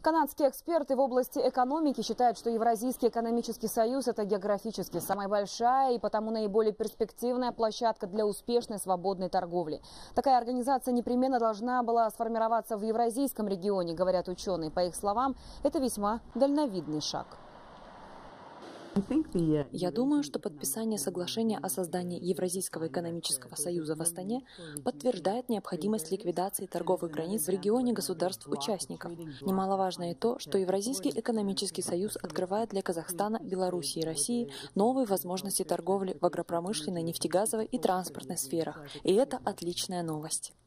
Канадские эксперты в области экономики считают, что Евразийский экономический союз – это географически самая большая и потому наиболее перспективная площадка для успешной свободной торговли. Такая организация непременно должна была сформироваться в Евразийском регионе, говорят ученые. По их словам, это весьма дальновидный шаг. Я думаю, что подписание соглашения о создании Евразийского экономического союза в Астане подтверждает необходимость ликвидации торговых границ в регионе государств-участников. Немаловажно и то, что Евразийский экономический союз открывает для Казахстана, Белоруссии и России новые возможности торговли в агропромышленной, нефтегазовой и транспортной сферах. И это отличная новость.